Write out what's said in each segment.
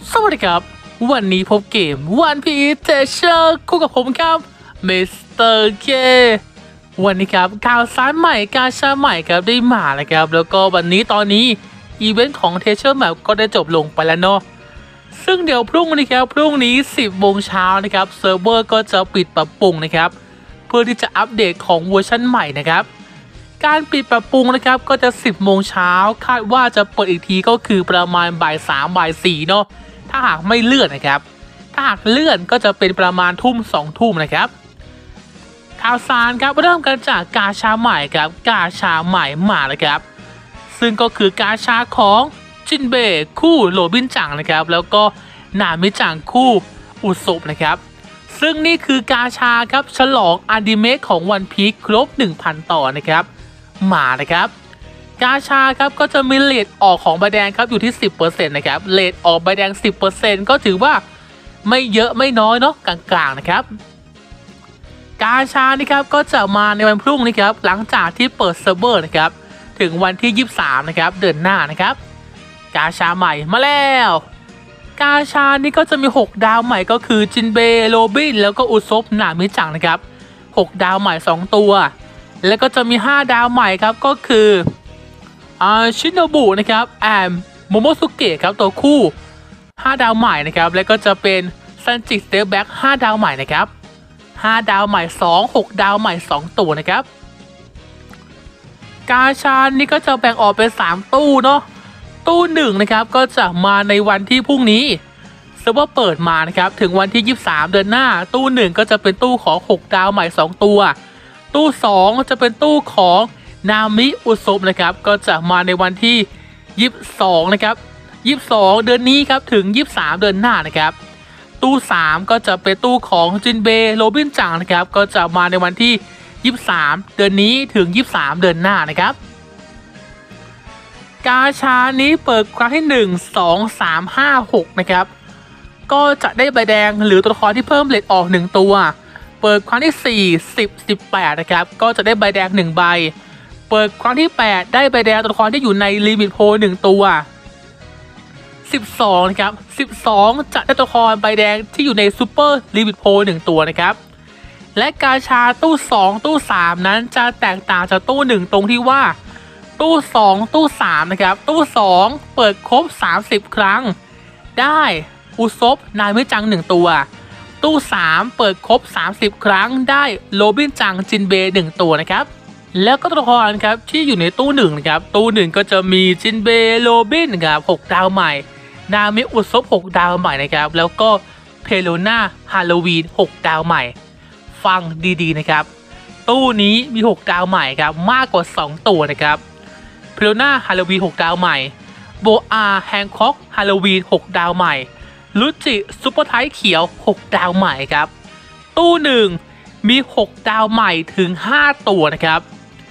สวัสดีครับวันนี้พบเกม One Piece Treasure คู่กับผมครับมิสเตอร์เควันนี้ครับข่าวสารใหม่กาชาใหม่ครับได้มาแล้วครับแล้วก็วันนี้ตอนนี้อีเวนต์ของ Treasure Map ก็ได้จบลงไปแล้วเนาะซึ่งเดี๋ยวพรุ่งนี้ครับพรุ่งนี้ 10 โมงเช้านะครับเซิร์ฟเวอร์ก็จะปิดปรับปรุงนะครับเพื่อที่จะอัปเดตของเวอร์ชันใหม่นะครับการปิดปรับปรุงนะครับก็จะ 10 โมงเช้าคาดว่าจะเปิดอีกทีก็คือประมาณบ่าย 3 บ่าย 4เนาะถ้าหากไม่เลื่อนนะครับถ้าหากเลื่อนก็จะเป็นประมาณทุ่ม 2 ทุ่มนะครับข่าวสารครับเริ่มกันจากกาชาใหม่ครับกาชาใหม่มาแล้วครับซึ่งก็คือกาชาของจินเบะคู่โรบินจังนะครับแล้วก็นามิจังคู่อุศบนะครับซึ่งนี่คือกาชาครับฉลองอนิเมะของวันพีคครบ 1,000 ตอนนะครับมานะครับกาชาครับก็จะมีเรทออกของใบแดงครับอยู่ที่ 10% นะครับเรทออกใบแดง 10% ก็ถือว่าไม่เยอะไม่น้อยเนาะกลางๆนะครับกาชานี่ครับก็จะมาในวันพรุ่งนี้ครับหลังจากที่เปิดเซิร์ฟเวอร์นะครับถึงวันที่ 23นะครับเดือนหน้านะครับกาชาใหม่มาแล้วกาชานี่ก็จะมี6ดาวใหม่ก็คือจินเบะโรบินแล้วก็อุซบนามิจังนะครับ6ดาวใหม่2ตัวแล้วก็จะมี5ดาวใหม่ครับก็คือชินโนบุนะครับโมโมสุเกะครับตัวคู่5ดาวใหม่นะครับแล้วก็จะเป็นซันจิสเตปแบ็ก5ดาวใหม่นะครับ5ดาวใหม่2 6ดาวใหม่2ตัวนะครับกาชานี่ก็จะแบ่งออกเป็น3ตู้เนาะตู้1นะครับก็จะมาในวันที่พรุ่งนี้เซิร์ฟเวอร์เปิดมานะครับถึงวันที่23เดือนหน้าตู้1ก็จะเป็นตู้ของ6ดาวใหม่2ตัวตู้2จะเป็นตู้ของนามิอุซบนะครับก็จะมาในวันที่22นะครับ22เดือนนี้ครับถึง23เดือนหน้านะครับตู้3ก็จะเป็นตู้ของจินเบะโรบินจังนะครับก็จะมาในวันที่23เดือนนี้ถึง23เดือนหน้านะครับกาชานี้เปิดครั้งที่1 2 3 5 6นะครับก็จะได้ใบแดงหรือตัวละครที่เพิ่มเรทออก1ตัวเปิดครั้งที่4 10 18นะครับก็จะได้ใบแดง1ใบเปิดครั้งที่8ได้ใบแดงตัวละครที่อยู่ในลิมิตโพล1ตัว12นะครับ12จะได้ตัวละครใบแดงที่อยู่ในซูเปอร์ลิมิตโพล1ตัวนะครับและกาชาตู้2ตู้3นั้นจะแตกต่างจากตู้1ตรงที่ว่าตู้2ตู้3นะครับตู้2เปิดครบ30ครั้งได้อุซบนามิจัง1ตัวตู้3เปิดครบ30ครั้งได้โรบินจังจินเบะ1ตัวนะครับแล้วก็ตัวละครครับที่อยู่ในตู้1นะครับตู้1ก็จะมีจินเบะโรบินครับ6ดาวใหม่นามิอุซบ6ดาวใหม่นะครับแล้วก็เพโลนาฮาโลวีน6ดาวใหม่ฟังดีๆนะครับตู้นี้มี6ดาวใหม่ครับมากกว่า2ตัวนะครับเพโลนาฮาโลวีน6ดาวใหม่โบอาแฮงค็อกฮาโลวีน6ดาวใหม่ลุจิซุปเปอร์ไทเขียว6ดาวใหม่ครับตู้1มี6ดาวใหม่ถึง5ตัวนะครับ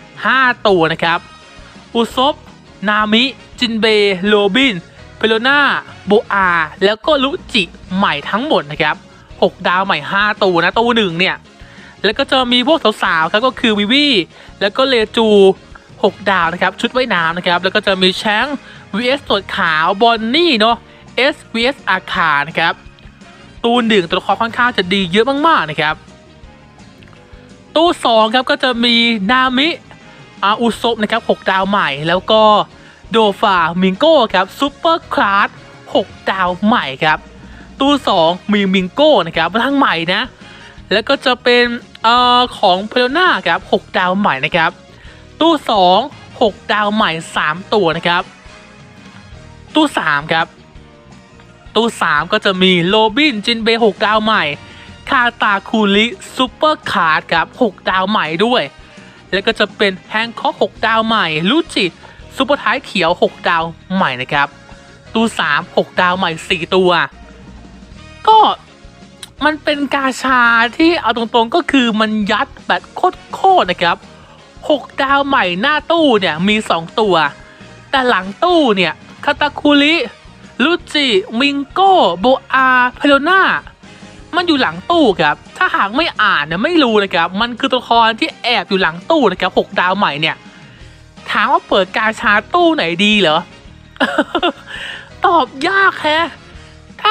5ตัวนะครับอุซบนามิจินเบะโรบินเพโลนาโบอาแล้วก็ลุจิใหม่ทั้งหมดนะครับ6ดาวใหม่5ตัวนะตู้1เนี่ยแล้วก็จะมีพวกสาวๆครับก็คือวิวีแล้วก็เลจู6ดาวนะครับชุดว่ายน้ำนะครับแล้วก็จะมีแชง vs ตัวขาวบอนนี่เนาะ S vs อาคานะครับตู้1ตัวละครค่อนข้างจะดีเยอะมากๆนะครับตู้2ครับก็จะมีนามิอุซบนะครับ6ดาวใหม่แล้วก็โดฟามิงโก้ครับซูเปอร์คลาส6ดาวใหม่ครับตู้2มีมิงโก้นะครับทั้งใหม่นะแล้วก็จะเป็นของเพโลนาครับ6ดาวใหม่นะครับตู้2 6ดาวใหม่3ตัวนะครับตู้3ครับตู้3ก็จะมีโรบินจินเบะ6ดาวใหม่คาตาคูริซูเปอร์คาร์ดครับ6ดาวใหม่ด้วยแล้วก็จะเป็นแฮงค็อก6ดาวใหม่ลุจิซูเปอร์ไทเขียว6ดาวใหม่นะครับตู้3 6ดาวใหม่4ตัวก็มันเป็นกาชาที่เอาตรงๆก็คือมันยัดแบบโคตรนะครับ6ดาวใหม่หน้าตู้เนี่ยมี2ตัวแต่หลังตู้เนี่ยคาตาคุริลุจิมิงโก้โบอาเพโลนามันอยู่หลังตู้ครับถ้าหากไม่อ่านเนี่ยไม่รู้นะครับมันคือตัวละครที่แอบอยู่หลังตู้นะครับ6ดาวใหม่เนี่ยถามว่าเปิดกาชาตู้ไหนดีเหรอ ตอบยากแฮะถ้า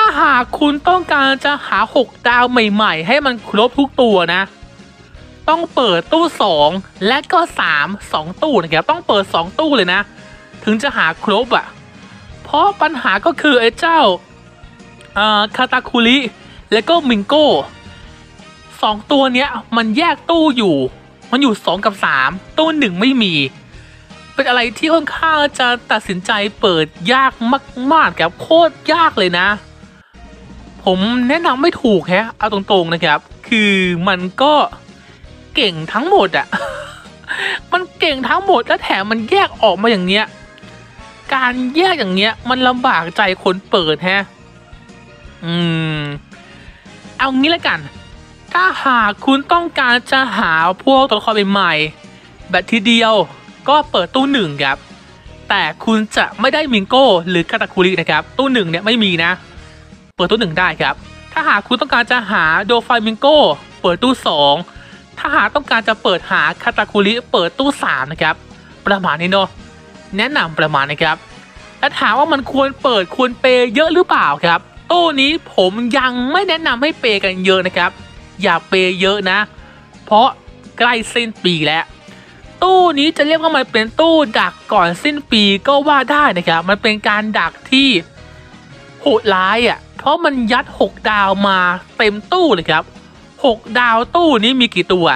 หากคุณต้องการจะหา6 ดาวใหม่ๆให้มันครบทุกตัวนะต้องเปิดตู้2และก็2ตู้นะครับต้องเปิด2ตู้เลยนะถึงจะหาครบอ่ะเพราะปัญหาก็คือไอ้เจ้าคาตาคุริและก็มิงโก้2ตัวเนี้ยมันแยกตู้อยู่มันอยู่2กับ3ตู้1ไม่มีเป็นอะไรที่ค่อนข้างจะตัดสินใจเปิดยากมากๆครับโคตรยากเลยนะผมแนะนำไม่ถูกแฮะเอาตรงๆนะครับคือมันก็เก่งทั้งหมดอ่ะ มันเก่งทั้งหมดและแถมมันแยกออกมาอย่างเนี้ยการแยกอย่างเนี้ยมันลำบากใจคนเปิดฮะเอางี้ละกันถ้าหากคุณต้องการจะหาพวกตัวละครใหม่ๆแบบทีเดียวก็เปิดตู้1ครับแต่คุณจะไม่ได้มิงโก้หรือคาตาคุรินะครับตู้1เนี่ยไม่มีนะเปิดตู้1ได้ครับถ้าหากคุณต้องการจะหาโดไฟมิงโก้เปิดตู้2ถ้าหากต้องการจะเปิดหาคาตาคุริเปิดตู้3นะครับประมาณนี้เนาะแนะนำประมาณนะครับและถามว่ามันควรเปิดควรเปย์เยอะหรือเปล่าครับตู้นี้ผมยังไม่แนะนำให้เปย์กันเยอะนะครับอย่าเปย์เยอะนะเพราะใกล้สิ้นปีแล้วตู้นี้จะเรียกว่ามันเป็นตู้ดักก่อนสิ้นปีก็ว่าได้นะครับมันเป็นการดักที่โหดร้ายอ่ะเพราะมันยัด6 ดาวมาเต็มตู้เลยครับ6 ดาวตู้นี้มีกี่ตัว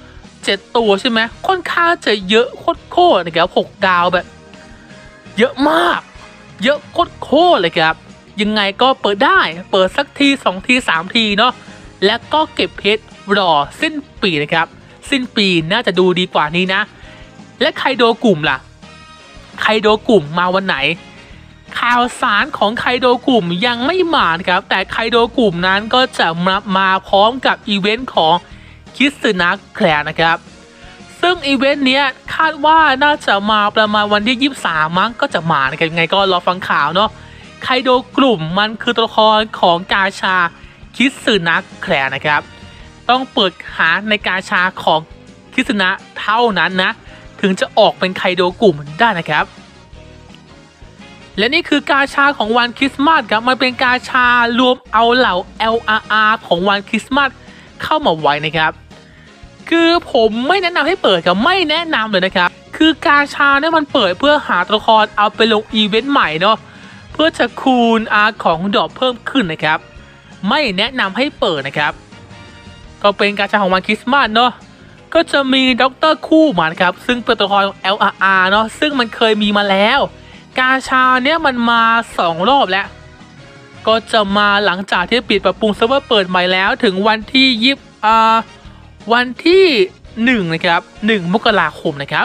7 ตัวใช่ไหมค่อนข้างจะเยอะโคตรนะครับ6 ดาวแบบเยอะมากเยอะโคตรเลยครับยังไงก็เปิดได้เปิดสักที2 ที3 ทีเนาะและก็เก็บเพชรรอสิ้นปีนะครับสิ้นปีน่าจะดูดีกว่านี้นะและไคโดกลุ่มล่ะไคโดกลุ่มมาวันไหนข่าวสารของไคโดกลุ่มยังไม่มานะครับแต่ไคโดกลุ่มนั้นก็จะมาพร้อมกับอีเวนต์ของคิสึนะแคลร์นะครับซึ่งอีเวนต์นี้คาดว่าน่าจะมาประมาณวันที่23มั้งก็จะมานะครับยังไงก็รอฟังข่าวเนาะไคโดกลุ่มมันคือตัวละครของกาชาคิสึนะแคลร์นะครับต้องเปิดหาในกาชาของคิสึนะเท่านั้นนะถึงจะออกเป็นไคโดกลุ่มได้นะครับและนี่คือกาชาของวันคริสต์มาสครับมันเป็นกาชารวมเอาเหล่า LRR ของวันคริสต์มาสเข้ามาไว้นะครับคือผมไม่แนะนำให้เปิดครับไม่แนะนำเลยนะครับคือกาชาเนี่ยมันเปิดเพื่อหาตัวละครเอาไปลงอีเวนต์ใหม่เนาะเพื่อจะคูณของดอกเพิ่มขึ้นนะครับไม่แนะนำให้เปิดนะครับก็เป็นกาชาของวันคริสต์มาสเนาะก็จะมีด็อกเตอร์คู่มาครับซึ่งเป็นตัวละคร LRR เนาะซึ่งมันเคยมีมาแล้วกาชาเนี่ยมันมา2 รอบแล้วก็จะมาหลังจากที่ปิดปรับปรุงเซิร์ฟเวอร์เปิดใหม่แล้วถึงวันที่วันที่1นะครับ1 มกราคมนะครับ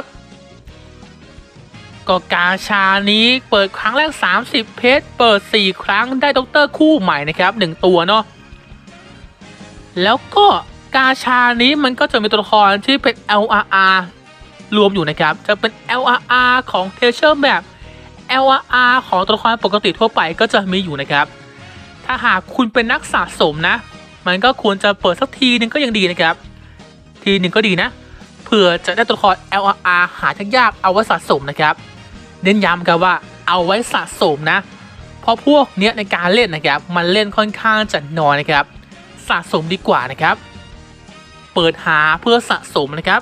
ก็กาชานี้เปิดครั้งแรก30 เพชรเปิด4 ครั้งได้ด็อกเตอร์คู่ใหม่นะครับ1 ตัวเนาะแล้วก็กาชานี้มันก็จะมีตัวละครที่เป็น LRR รวมอยู่นะครับจะเป็น LRR ของเทเชอร์แบบ LRR ของตัวละครปกติทั่วไปก็จะมีอยู่นะครับถ้าหากคุณเป็นนักสะสมนะมันก็ควรจะเปิดสักทีนึงก็ยังดีนะครับทีนึงก็ดีนะเผื่อจะได้ตัวละคร LRR หายากๆเอาไว้สะสมนะครับเน้นย้ำกันว่าเอาไว้สะสมนะเพราะพวกเนี้ยในการเล่นนะครับมันเล่นค่อนข้างจะน้อยนะครับสะสมดีกว่านะครับเปิดหาเพื่อสะสมนะครับ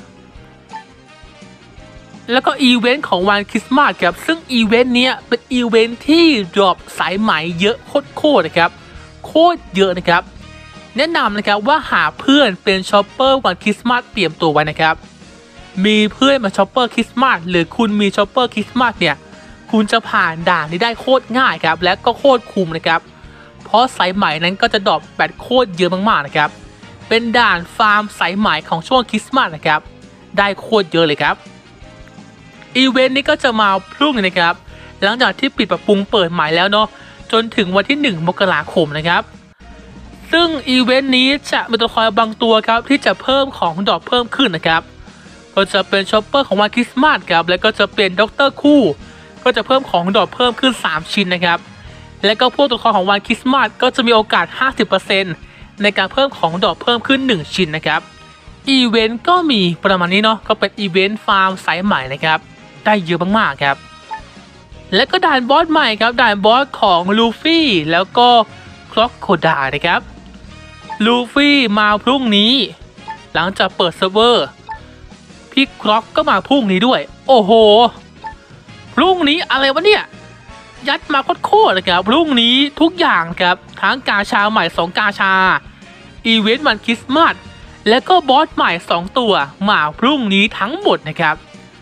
แล้วก็อีเวนต์ของวันคริสต์มาสครับซึ่งอีเวนต์นี้เป็นอีเวนต์ที่ดรอปสายไหมเยอะโคตรนะครับโคตรเยอะนะครับแนะนำนะครับว่าหาเพื่อนเป็นช็อปเปอร์วันคริสต์มาสเตรียมตัวไว้นะครับมีเพื่อนมาช็อปเปอร์คริสต์มาสหรือคุณมีช็อปเปอร์คริสต์มาสเนี่ยคุณจะผ่านด่านนี้ได้โคตรง่ายครับและก็โคตรคุ้มนะครับเพราะสายไหมนั้นก็จะดรอปแบตโคตรเยอะมากๆนะครับเป็นด่านฟาร์มสายไหมของช่วงคริสต์มาสนะครับได้โคตรเยอะเลยครับอีเวนต์นี้ก็จะมาพรุ่งนี้นะครับหลังจากที่ปิดปรับปรุงเปิดใหม่แล้วเนาะจนถึงวันที่1 มกราคมนะครับซึ่งอีเวนต์นี้จะมีตัวละครบางตัวครับที่จะเพิ่มของดอกเพิ่มขึ้นนะครับก็จะเป็นช็อปเปอร์ของวันคริสต์มาสครับแล้วก็จะเป็นด็อกเตอร์คู่ก็จะเพิ่มของดอกเพิ่มขึ้น3 ชิ้นนะครับและก็พวกตัวละครของวันคริสต์มาสก็จะมีโอกาส 50% ในการเพิ่มของดอกเพิ่มขึ้น1 ชิ้นนะครับอีเวนต์ก็มีประมาณนี้เนาะก็เป็นอีเวนต์ฟาร์มสายใหม่นะครับได้เยอะมากๆครับและก็ด่านบอสใหม่ครับด่านบอสของลูฟี่แล้วก็โคคร็อกโคดานะครับลูฟี่มาพรุ่งนี้หลังจากเปิดเซิร์ฟเวอร์พี่คร็อกก็มาพรุ่งนี้ด้วยโอ้โหพรุ่งนี้อะไรวะเนี่ยยัดมาโคตรๆนะครับพรุ่งนี้ทุกอย่างครับทั้งกาชาใหม่2กาชาอีเวนต์วันคริสต์มาสและก็บอสใหม่2ตัวมาพรุ่งนี้ทั้งหมดนะครับ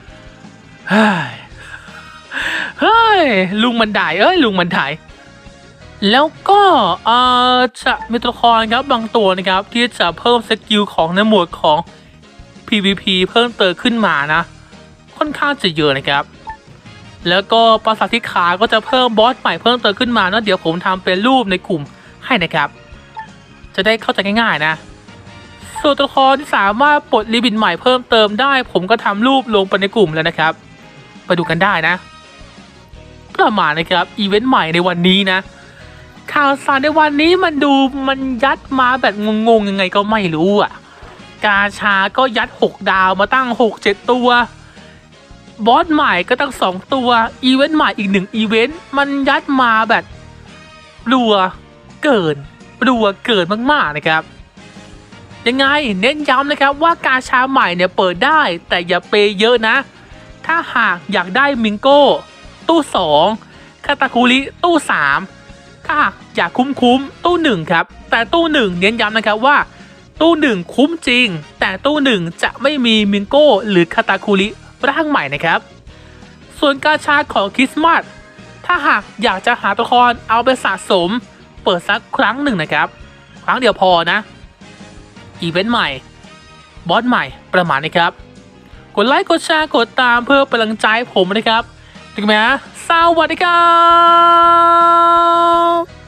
เฮ้ยลุงมันได้ลุงมันได้แล้วก็จะมีตัวละครครับบางตัวนะครับที่จะเพิ่มสกิลของในหมวดของ PVP เพิ่มเติมขึ้นมานะค่อนข้างจะเยอะนะครับแล้วก็ปราสาทที่ขาก็จะเพิ่มบอสใหม่เพิ่มเติมขึ้นมานะเดี๋ยวผมทำเป็นรูปในกลุ่มให้นะครับจะได้เข้าใจง่ายๆนะส่วนตัวละครที่สามารถปลดลิมิตใหม่เพิ่มเติมได้ผมก็ทำรูปลงไปในกลุ่มแล้วนะครับไปดูกันได้นะประมาณนะครับอีเวนต์ใหม่ในวันนี้นะข่าวสารในวันนี้มันยัดมาแบบงงๆยังไงก็ไม่รู้อ่ะกาชาก็ยัด6ดาวมาตั้ง 6-7 ตัวบอสใหม่ก็ตั้ง2ตัวอีเวนต์ใหม่อีก1อีเวนต์มันยัดมาแบบรัวเกินมากๆนะครับยังไงเน้นย้ำนะครับว่ากาชาใหม่เนี่ยเปิดได้แต่อย่าเปย์เยอะนะถ้าหากอยากได้มิงโก้ตู้2คาตาคุริตู้3ถ้าหากอยากคุ้มตู้1ครับแต่ตู้1เน้นย้ำนะครับว่าตู้1คุ้มจริงแต่ตู้1จะไม่มีมิงโก้หรือคาตาคุริร่างใหม่นะครับส่วนกาชาของคริสต์มาสถ้าหากอยากจะหาตัวละครเอาไปสะสมเปิดสักครั้งหนึ่งนะครับครั้งเดียวพอนะอีเวนต์ใหม่บอสใหม่ประมาณนี้ครับกดไลค์กดแชร์กดตามเพื่อเป็นกำลังใจผมนะครับถึงแม้สวัสดีครับ